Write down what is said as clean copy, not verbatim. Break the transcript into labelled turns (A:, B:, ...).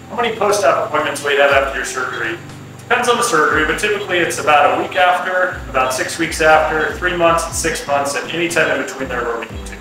A: How many post-op appointments will you have after your surgery? Depends on the surgery, but typically it's about a week after, about 6 weeks after, 3 months, and 6 months, and any time in between there where we need to.